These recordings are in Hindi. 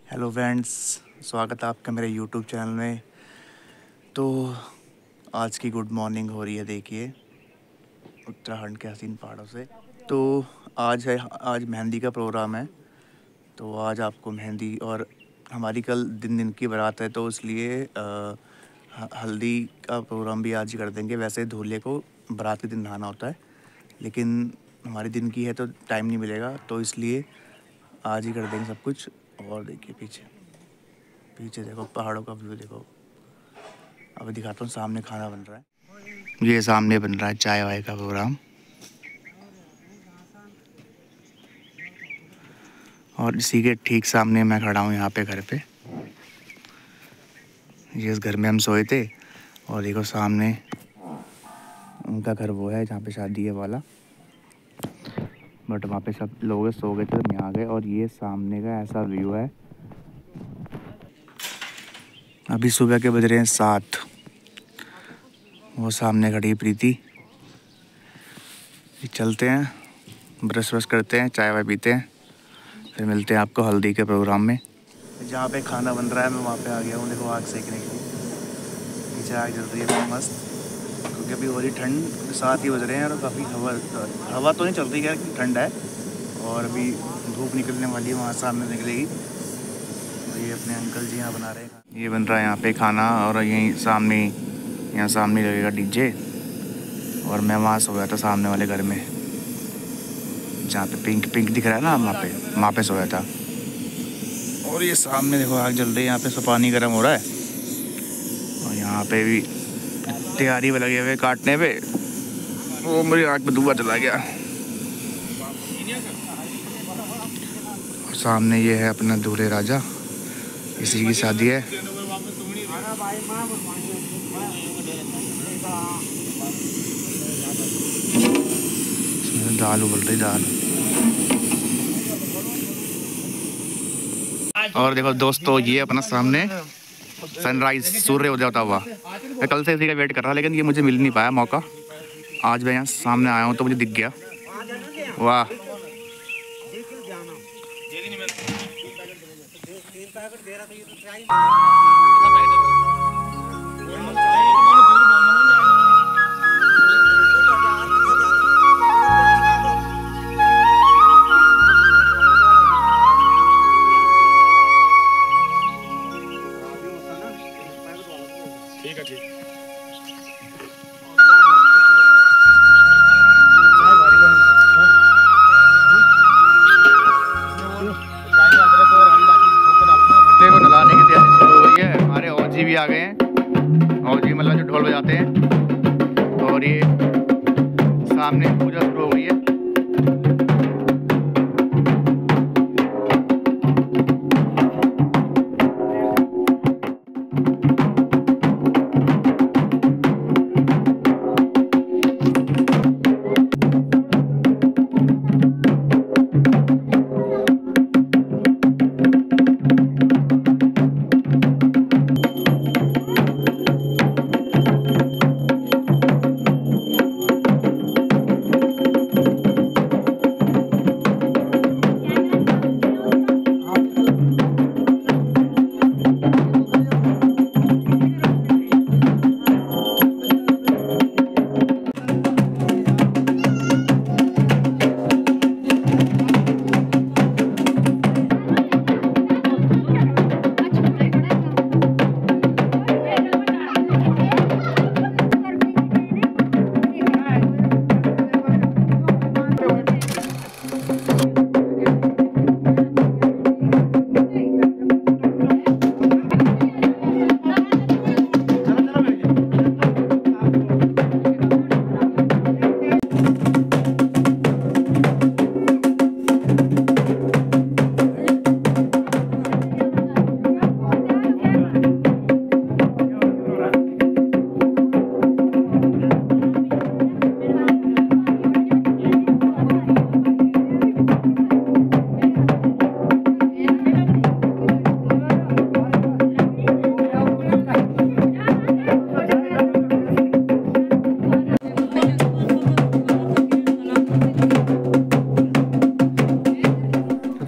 हेलो फ्रेंड्स, स्वागत है आपका मेरे यूट्यूब चैनल में। तो आज की गुड मॉर्निंग हो रही है, देखिए उत्तराखंड के हसीन पहाड़ों से। तो आज मेहंदी का प्रोग्राम है। तो आज आपको मेहंदी और हमारी कल दिन दिन की बारात है, तो इसलिए हल्दी का प्रोग्राम भी आज ही कर देंगे। वैसे दूल्हे को बारात के दिन नहाना होता है, लेकिन हमारी दिन की है तो टाइम नहीं मिलेगा, तो इसलिए आज ही कर देंगे सब कुछ। और देखिए पीछे पीछे देखो, पहाड़ों का व्यू देखो। अभी दिखाता हूँ, सामने खाना बन रहा है। ये सामने बन रहा है चाय वाय का प्रोग्राम। और इसी के ठीक सामने मैं खड़ा हूँ यहाँ पे घर पे। जिस घर में हम सोए थे, और देखो सामने उनका घर वो है जहाँ पे शादी है वाला। बट वहाँ पे सब लोग सो गए थे, तो मैं आ गए। और ये सामने का ऐसा व्यू है। अभी सुबह के बज रहे हैं 7। वो सामने खड़ी है प्रीति। चलते हैं, ब्रश व्रश करते हैं, चाय वाय पीते हैं, फिर मिलते हैं आपको हल्दी के प्रोग्राम में। जहाँ पे खाना बन रहा है मैं वहाँ पे आ गया हूँ। देखो आग सेकने के लिए, नीचे आग जल रही है बहुत मस्त। क्योंकि अभी हो रही ठंड, 7 ही बज रहे हैं और काफ़ी हवा तो नहीं चल रही है, ठंड है। और अभी धूप निकलने वाली है, वहाँ सामने निकलेगी। और ये अपने अंकल जी यहाँ बना रहे हैं। ये बन रहा है यहाँ पे खाना, और यहाँ सामने लगेगा डीजे। और मैं वहाँ सोया था सामने वाले घर में, जहाँ पे पिंक पिंक दिख रहा है ना, वहाँ पे सोया था। और ये सामने देखो आग जल रही है, यहाँ पे सब पानी गर्म हो रहा है। और यहाँ पे भी तैयारी में लगे हुए काटने पे। वो मेरी आँख में धुआं चला गया। और सामने ये है अपना दूल्हे राजा, इसी की शादी है। दाल उबल रही, दाल। और देखो दोस्तों, ये अपना सामने सनराइज, सूर्य उदय होता हुआ। मैं कल से इसी का वेट कर रहा, लेकिन ये मुझे मिल नहीं पाया मौका। आज मैं यहाँ सामने आया हूँ तो मुझे दिख गया। वाह, ठीक है ठीक। देखो नलाने की तैयारी शुरू हो गई है। हमारे औजी भी आ गए हैं। औजी मतलब जो ढोल बजाते हैं। और ये सामने पूजा शुरू हो गई है।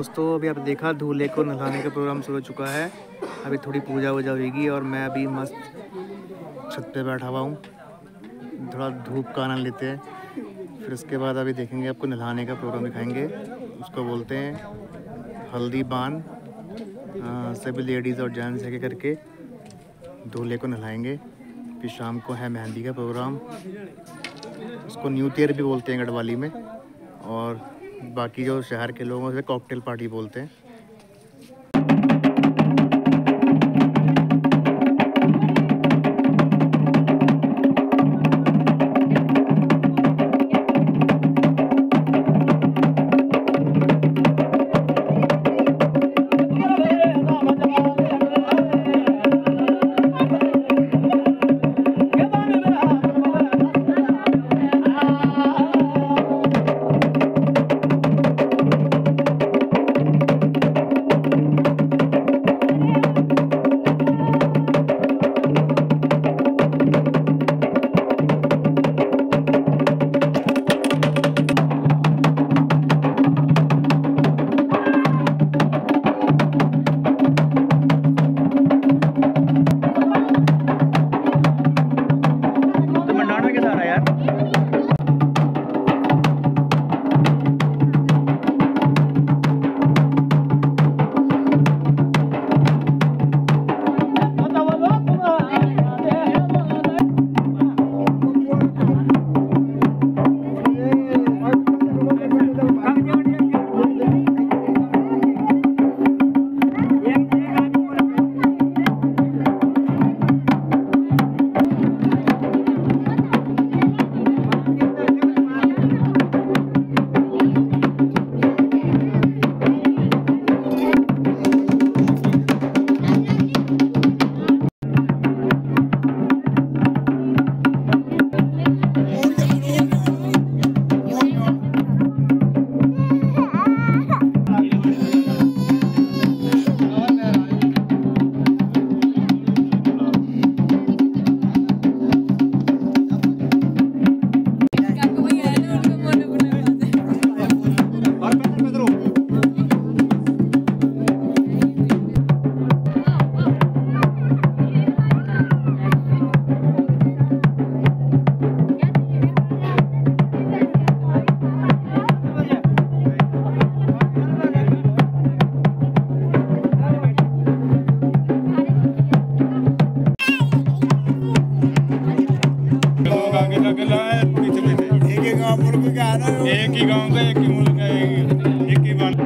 दोस्तों, अभी आप देखा दूल्हे को नहलाने का प्रोग्राम शुरू हो चुका है। अभी थोड़ी पूजा वूजा होगी और मैं अभी मस्त छत पे बैठा हुआ हूँ। थोड़ा धूप का आनंद लेते हैं, फिर उसके बाद अभी देखेंगे, आपको नहलाने का प्रोग्राम दिखाएंगे। उसको बोलते हैं हल्दी बान। सभी लेडीज़ और जेंट्स एक करके दूल्हे को नहलाएंगे। फिर शाम को है मेहंदी का प्रोग्राम। उसको न्यू ईयर भी बोलते हैं गढ़वाली में, और बाकी जो शहर के लोग हैं उसे कॉकटेल पार्टी बोलते हैं। एक ही गांव का, एक ही मुल्क का, एक ही बात।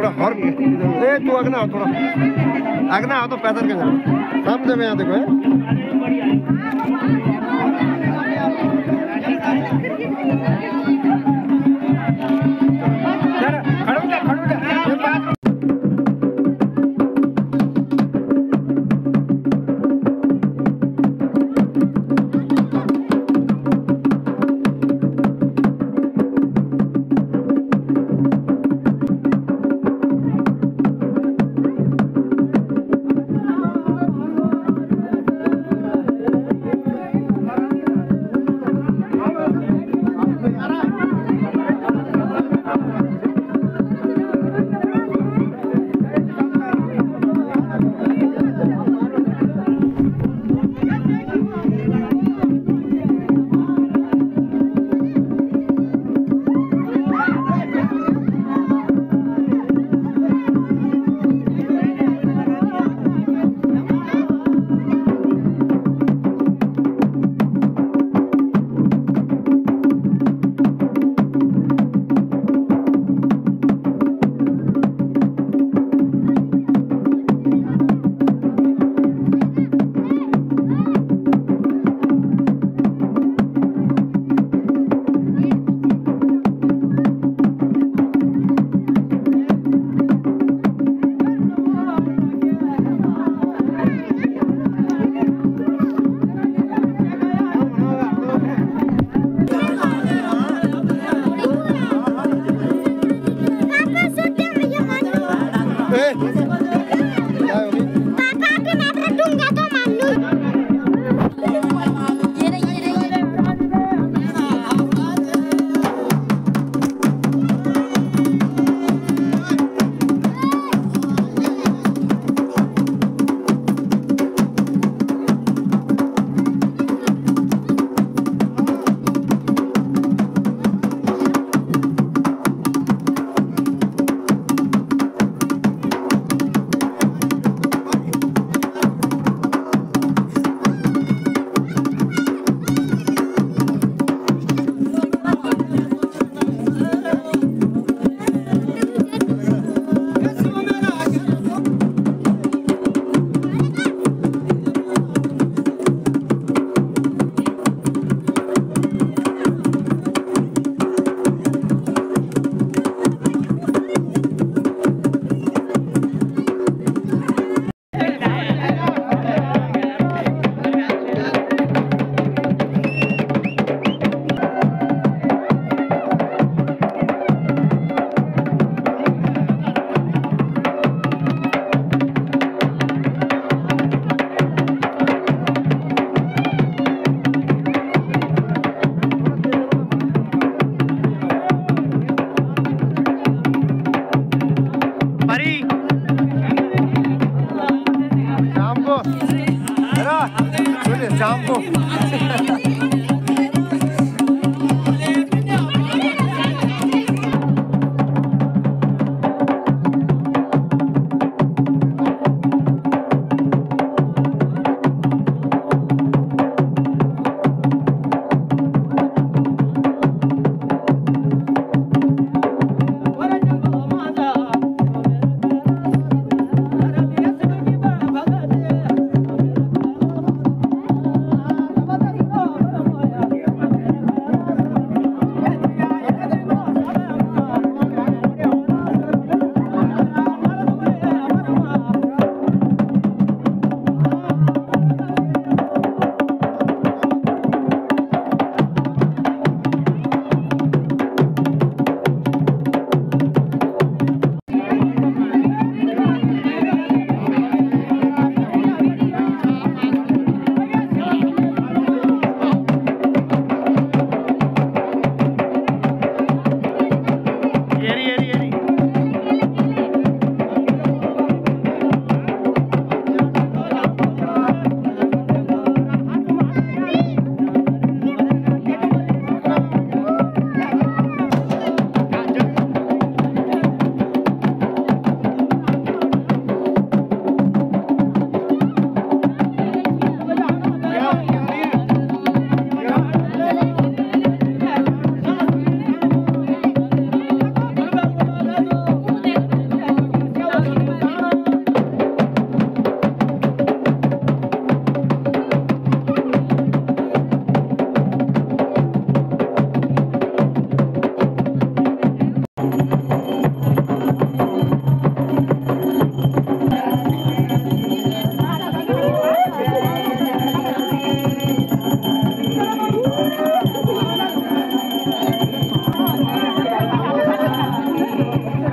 हर ए तू अगना हो थोड़ा अगना हो तो पैदल के जाओ सामने में यहाँ देखो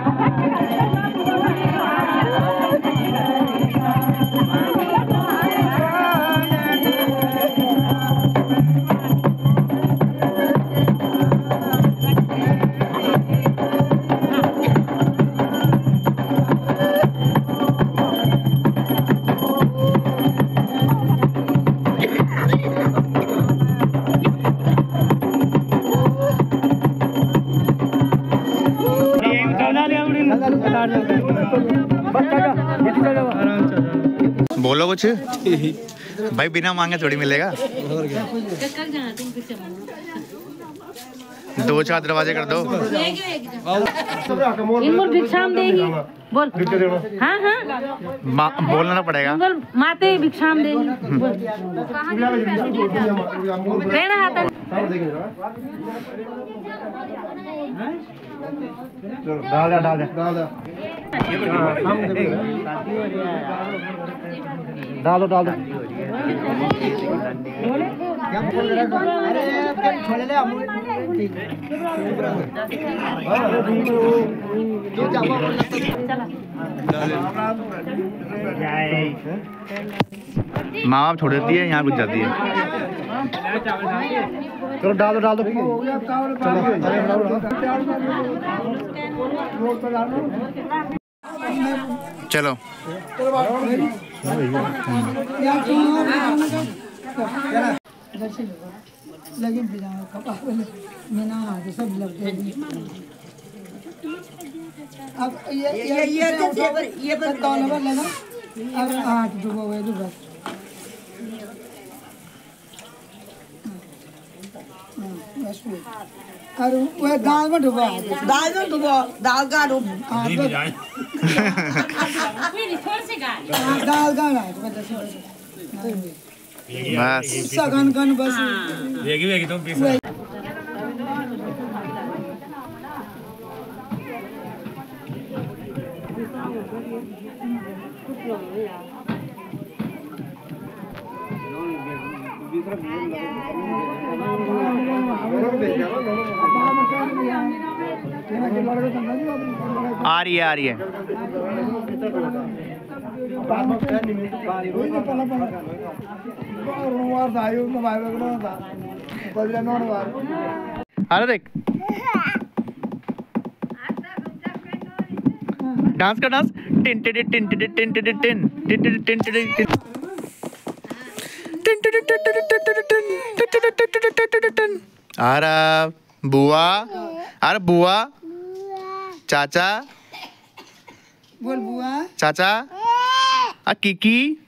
बोलो कुछ भाई, बिना मांगे थोड़ी मिलेगा। 2-4 दरवाजे कर दो। भिक्षाम देगी बोल। हाँ हाँ बोलना पड़ेगा। माते भिक्षाम देगी बोल। डाल दे डाल दे डाल दो डाल दो। माँ बाप छोड़ देती है, यहाँ घुस जाती है। चलो डाल दो डाल दो। चलो लगे मीना सब लग गए। अब ये कौन लगा अब 8 डूबो हुए बस। और वो दाल में डूबो दाल का डूब दाल का बस सगन कन बस वेगी तुम पीस आ रही है। अरे देख डांस का डांस टिन टिन टिन टिन टिन टिन टिन टिन टिन टिन टिन। अरे बुआ चाचा बोल बुआ चाचा किकी